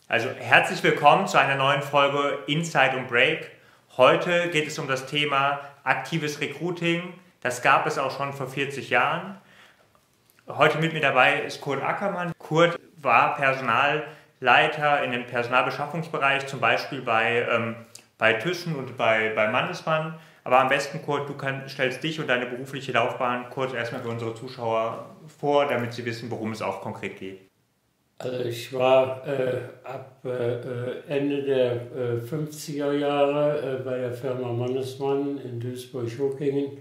Also herzlich willkommen zu einer neuen Folge Inside und Break. Heute geht es um das Thema aktives Recruiting. Das gab es auch schon vor 40 Jahren. Heute mit mir dabei ist Kurt Ackermann. Kurt war Personalleiter in dem Personalbeschaffungsbereich, zum Beispiel bei Thyssen und bei Mannesmann. Aber am besten, Kurt, stellst dich und deine berufliche Laufbahn kurz erstmal für unsere Zuschauer vor, damit sie wissen, worum es auch konkret geht. Also ich war ab Ende der 50er Jahre bei der Firma Mannesmann in Duisburg-Huckingen.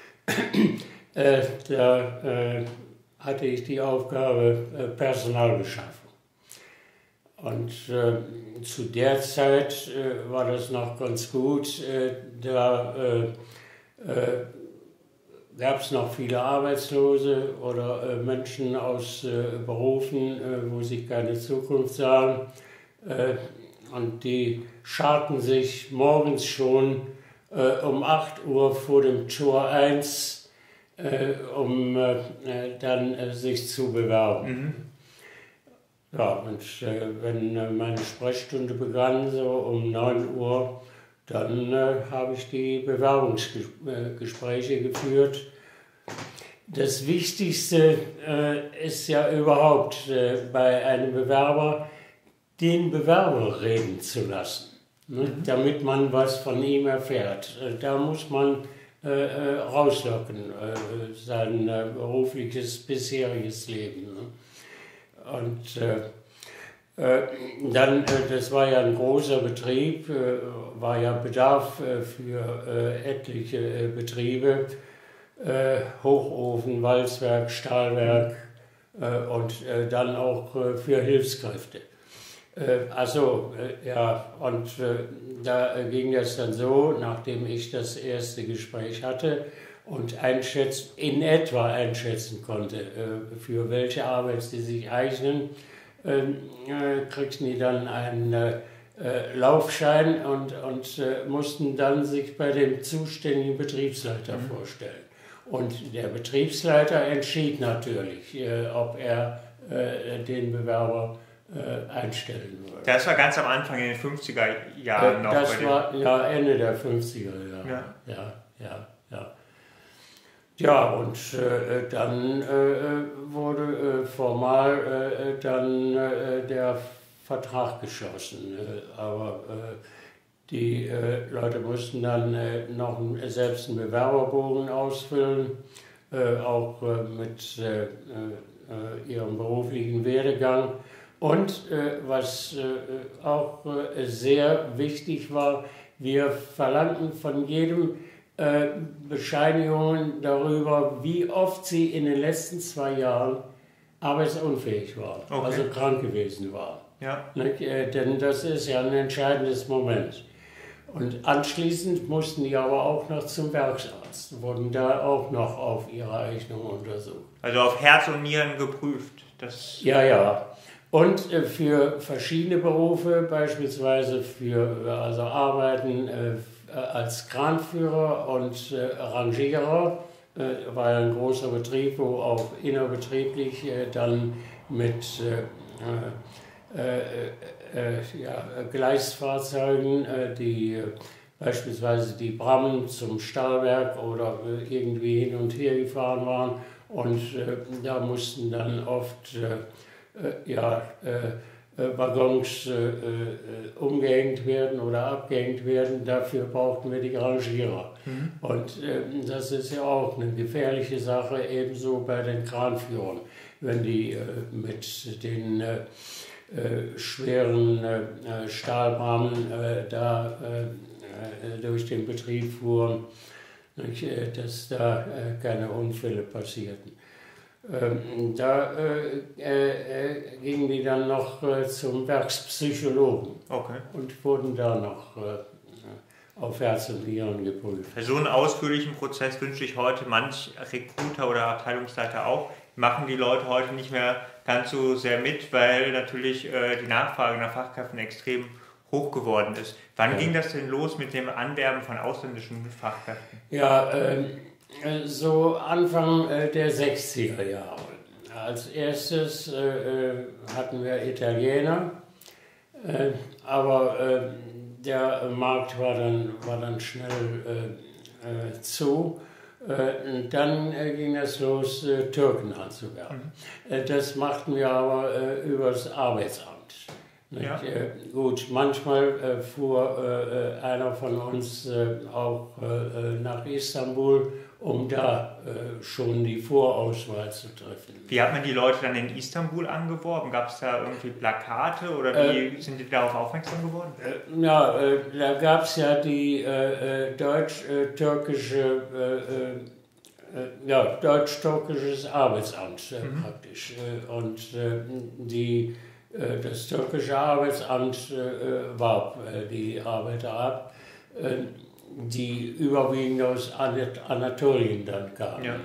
Da hatte ich die Aufgabe Personalbeschaffung. Und zu der Zeit war das noch ganz gut. Da gab es noch viele Arbeitslose oder Menschen aus Berufen, wo sich keine Zukunft sahen. Und die scharten sich morgens schon um 8 Uhr vor dem Tor 1, um dann sich zu bewerben. Mhm. Ja, und wenn meine Sprechstunde begann, so um 9 Uhr, dann habe ich die Bewerbungsgespräche geführt. Das Wichtigste ist ja überhaupt bei einem Bewerber, den Bewerber reden zu lassen, ne, damit man was von ihm erfährt. Da muss man rauslocken, sein berufliches, bisheriges Leben. Ne. Und dann, das war ja ein großer Betrieb, war ja Bedarf für etliche Betriebe, Hochofen, Walzwerk, Stahlwerk und dann auch für Hilfskräfte. Ja, und da ging das dann so, nachdem ich das erste Gespräch hatte und in etwa einschätzen konnte, für welche Arbeit sie sich eignen, kriegten die dann einen Laufschein und mussten dann sich bei dem zuständigen Betriebsleiter vorstellen. Und der Betriebsleiter entschied natürlich, ob er den Bewerber einstellen würde. Das war ganz am Anfang in den 50er Jahren noch. Das war ja Ende der 50er Jahre. Ja. Ja, und dann wurde formal dann der Vertrag geschlossen. Aber die Leute mussten dann noch selbst einen Bewerberbogen ausfüllen, auch mit ihrem beruflichen Werdegang. Und was auch sehr wichtig war, wir verlangten von jedem Bescheinigungen darüber, wie oft sie in den letzten 2 Jahren arbeitsunfähig waren, also krank gewesen waren. Ja. Denn das ist ja ein entscheidendes Moment. Und anschließend mussten die aber auch noch zum Werksarzt, wurden da auch noch auf ihre Eignung untersucht. Also auf Herz und Nieren geprüft. Ja. Und für verschiedene Berufe, beispielsweise für Arbeiten als Kranführer und Rangierer, war ja ein großer Betrieb, wo auch innerbetrieblich dann mit Gleisfahrzeugen, die beispielsweise die Brammen zum Stahlwerk oder irgendwie hin und her gefahren waren. Und da mussten dann oft Waggons umgehängt werden oder abgehängt werden. Dafür brauchten wir die Rangierer. Mhm. Und das ist ja auch eine gefährliche Sache, ebenso bei den Kranführern, wenn die mit den schweren Stahlbrammen durch den Betrieb fuhren, dass da keine Unfälle passierten. Da gingen die dann noch zum Werkspsychologen und wurden da noch auf Herz und Nieren geprüft. Für so einen ausführlichen Prozess wünsche ich heute manch Recruiter oder Abteilungsleiter auch. Machen die Leute heute nicht mehr ganz so sehr mit, weil natürlich die Nachfrage nach Fachkräften extrem hoch geworden ist. Wann ging das denn los mit dem Anwerben von ausländischen Fachkräften? Ja, so Anfang der 60er Jahre. Als erstes hatten wir Italiener, Aber der Markt war dann schnell zu. Und dann ging es los, Türken anzuwerben. Das machten wir aber über das Arbeitsamt. Ja. Gut, manchmal fuhr einer von uns auch nach Istanbul, um da schon die Vorauswahl zu treffen. Wie hat man die Leute dann in Istanbul angeworben? Gab es da irgendwie Plakate oder wie sind die darauf aufmerksam geworden? Ja, da gab es ja die deutsch-türkisches Arbeitsamt praktisch. Und das türkische Arbeitsamt warb die Arbeiter ab, die überwiegend aus Anatolien dann kamen. Ja.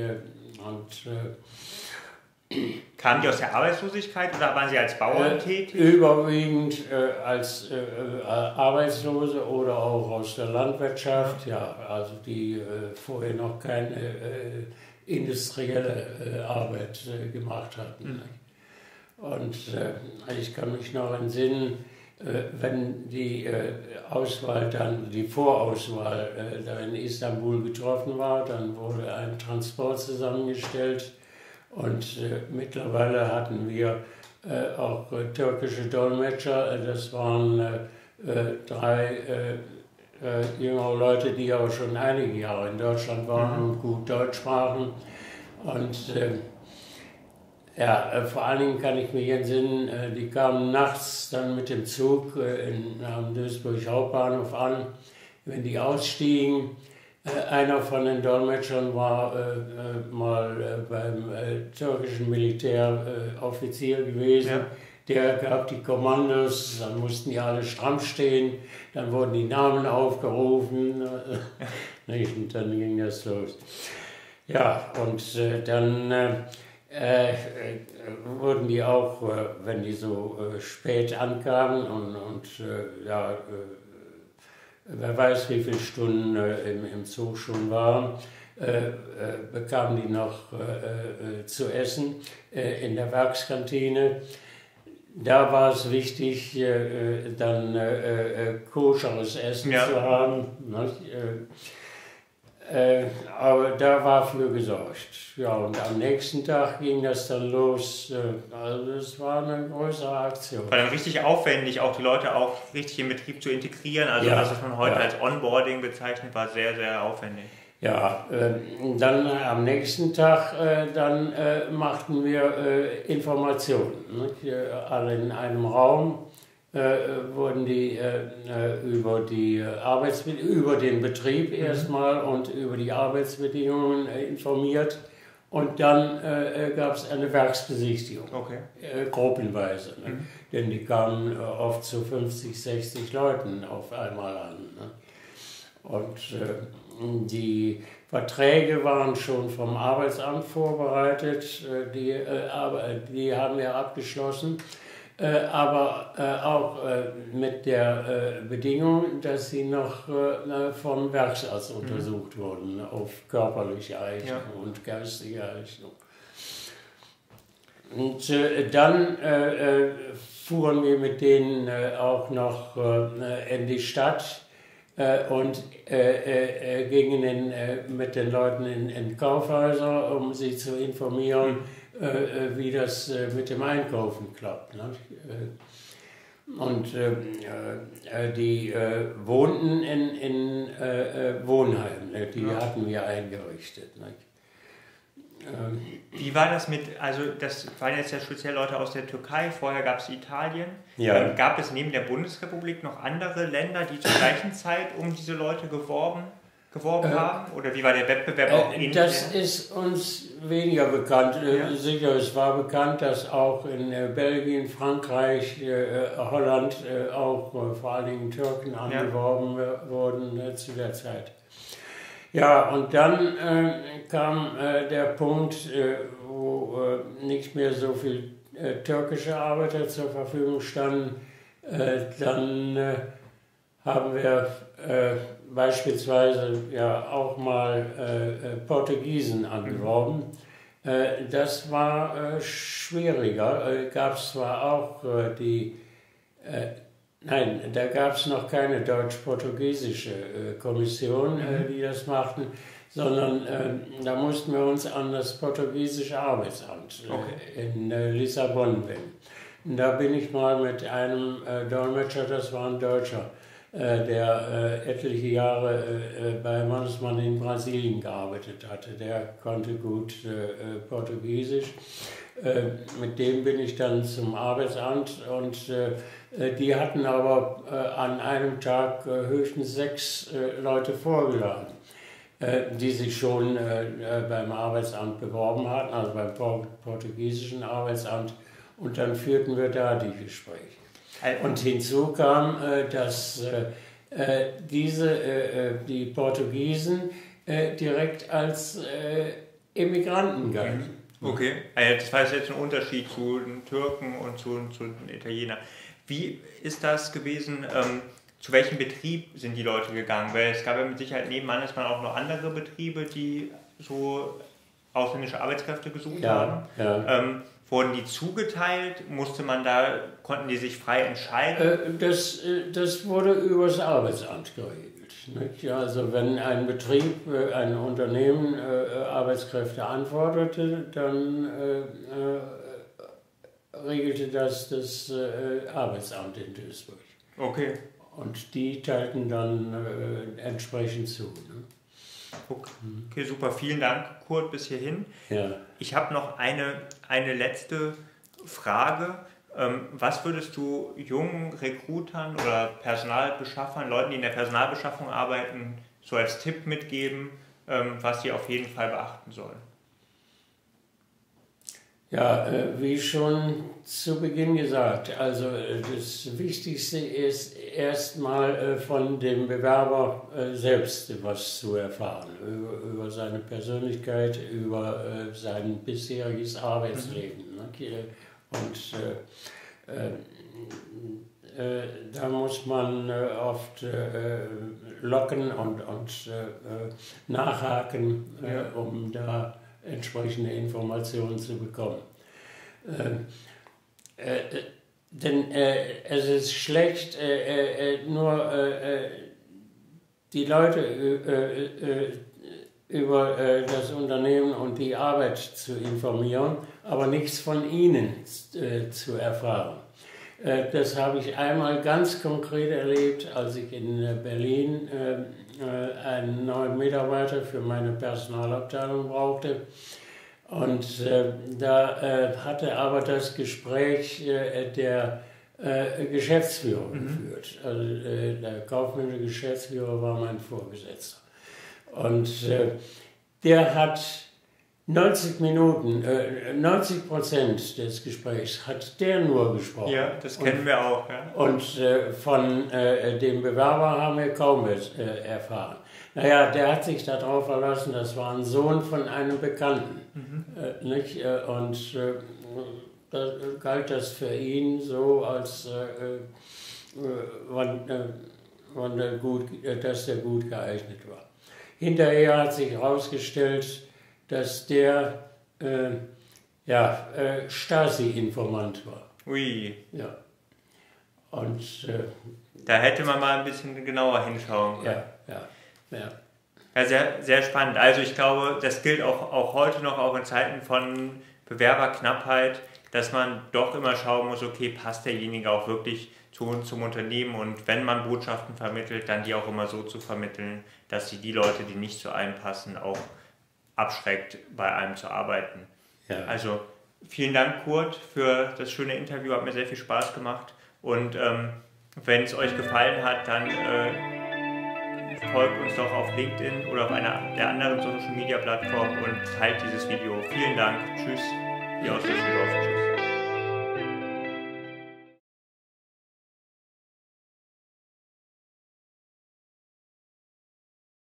Kamen die aus der Arbeitslosigkeit oder waren sie als Bauern tätig? Überwiegend als Arbeitslose oder auch aus der Landwirtschaft, ja, also die vorher noch keine industrielle Arbeit gemacht hatten. Und ich kann mich noch entsinnen, wenn die die Vorauswahl da in Istanbul getroffen war, dann wurde ein Transport zusammengestellt und mittlerweile hatten wir auch türkische Dolmetscher. Das waren 3 jüngere Leute, die aber schon einige Jahre in Deutschland waren und gut Deutsch sprachen. Und vor allen Dingen kann ich mich entsinnen, die kamen nachts dann mit dem Zug am Duisburg Hauptbahnhof an. Wenn die ausstiegen, einer von den Dolmetschern war mal beim türkischen Militär Offizier gewesen. Ja. Der gab die Kommandos, dann mussten die alle stramm stehen, dann wurden die Namen aufgerufen und dann ging das los. Ja, und dann wurden die auch, wenn die so spät ankamen und wer weiß wie viele Stunden im Zug schon waren, bekamen die noch zu essen in der Werkskantine. Da war es wichtig, dann koscheres Essen zu haben. Aber da war für gesorgt. Ja, und am nächsten Tag ging das dann los. Also es war eine größere Aktion. War dann richtig aufwendig, auch die Leute auch richtig in Betrieb zu integrieren. Also das, was man heute als Onboarding bezeichnet, war sehr, sehr aufwendig. Ja, dann am nächsten Tag machten wir Informationen. Alle in einem Raum wurden die über den Betrieb erstmal und über die Arbeitsbedingungen informiert. Und dann gab es eine Werksbesichtigung, gruppenweise. Denn die kamen oft zu 50, 60 Leuten auf einmal an. Und die Verträge waren schon vom Arbeitsamt vorbereitet, die haben wir abgeschlossen, aber auch mit der Bedingung, dass sie noch vom Werksarzt untersucht wurden auf körperliche Eignung und geistige Eignung. Und dann fuhren wir mit denen auch noch in die Stadt und gingen mit den Leuten in Kaufhäuser, um sie zu informieren, wie das mit dem Einkaufen klappt. Ne? Und die wohnten in Wohnheimen, die hatten wir eingerichtet. Ne? Wie war das also das waren jetzt ja speziell Leute aus der Türkei, vorher gab es Italien. Ja. Gab es neben der Bundesrepublik noch andere Länder, die zur gleichen Zeit um diese Leute geworben haben? Oder wie war der Wettbewerb auch in Das ist uns weniger bekannt. Sicher, es war bekannt, dass auch in Belgien, Frankreich, Holland auch vor allen Dingen Türken angeworben wurden zu der Zeit. Ja, und dann kam der Punkt, wo nicht mehr so viel türkische Arbeiter zur Verfügung standen. Dann haben wir beispielsweise auch mal Portugiesen angeworben. Das war schwieriger. Gab es zwar auch die Nein, da gab es noch keine deutsch-portugiesische Kommission, die das machten, sondern da mussten wir uns an das portugiesische Arbeitsamt in Lissabon wenden. Und da bin ich mal mit einem Dolmetscher, das war ein Deutscher, der etliche Jahre bei Mannesmann in Brasilien gearbeitet hatte. Der konnte gut Portugiesisch. Mit dem bin ich dann zum Arbeitsamt und die hatten aber an einem Tag höchstens 6 Leute vorgeladen, die sich schon beim Arbeitsamt beworben hatten, also beim portugiesischen Arbeitsamt, und dann führten wir da die Gespräche. Und hinzu kam, dass die Portugiesen direkt als Immigranten galten. Okay, also das war jetzt ein Unterschied zu den Türken und zu den Italienern. Wie ist das gewesen? Zu welchem Betrieb sind die Leute gegangen? Weil es gab ja mit Sicherheit neben Mannesmann auch noch andere Betriebe, die so ausländische Arbeitskräfte gesucht haben. Ja. Wurden die zugeteilt? Konnten die sich frei entscheiden? Das wurde über das Arbeitsamt geregelt. Nicht? Also wenn ein Betrieb, ein Unternehmen Arbeitskräfte anforderte, dann regelte das Arbeitsamt in Duisburg. Okay. Und die teilten dann entsprechend zu. Ne? Okay, super. Vielen Dank, Kurt, bis hierhin. Ja. Ich habe noch eine letzte Frage. Was würdest du jungen Rekrutern oder Personalbeschaffern, Leuten, die in der Personalbeschaffung arbeiten, so als Tipp mitgeben, was sie auf jeden Fall beachten sollen? Ja, wie schon zu Beginn gesagt, also das Wichtigste ist erstmal von dem Bewerber selbst was zu erfahren, über seine Persönlichkeit, über sein bisheriges Arbeitsleben. Und da muss man oft locken und nachhaken, um da entsprechende Informationen zu bekommen. Denn es ist schlecht, nur die Leute über das Unternehmen und die Arbeit zu informieren, aber nichts von ihnen zu erfahren. Das habe ich einmal ganz konkret erlebt, als ich in Berlin einen neuen Mitarbeiter für meine Personalabteilung brauchte. Und da hatte aber das Gespräch der Geschäftsführer geführt. Also der kaufmännische Geschäftsführer war mein Vorgesetzter. Und der hat 90% des Gesprächs hat der nur gesprochen. Ja, das kennen wir auch. Ja. Und von dem Bewerber haben wir kaum erfahren. Naja, der hat sich darauf verlassen, das war ein Sohn von einem Bekannten. Nicht? Und da galt das für ihn so, als dass der gut geeignet war. Hinterher hat sich herausgestellt, dass der Stasi-Informant war. Ui. Ja. Und da hätte man mal ein bisschen genauer hinschauen können. Ja. Ja, sehr, sehr spannend. Also ich glaube, das gilt auch heute noch, auch in Zeiten von Bewerberknappheit, dass man doch immer schauen muss, okay, passt derjenige auch wirklich zu uns, zum Unternehmen, und wenn man Botschaften vermittelt, dann die auch immer so zu vermitteln, dass sie die Leute, die nicht zu einem passen, auch abschreckt, bei einem zu arbeiten. Ja. Also vielen Dank, Kurt, für das schöne Interview, hat mir sehr viel Spaß gemacht, und wenn es euch gefallen hat, dann folgt uns doch auf LinkedIn oder auf einer der anderen Social Media Plattformen und teilt dieses Video. Vielen Dank. Tschüss. Hier aus Düsseldorf. Tschüss.